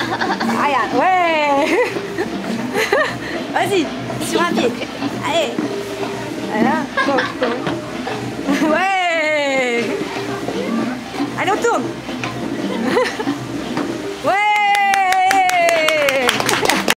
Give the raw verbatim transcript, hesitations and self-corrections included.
Regarde, ouais. Vas-y, sur un pied. Allez. Voilà, go, go.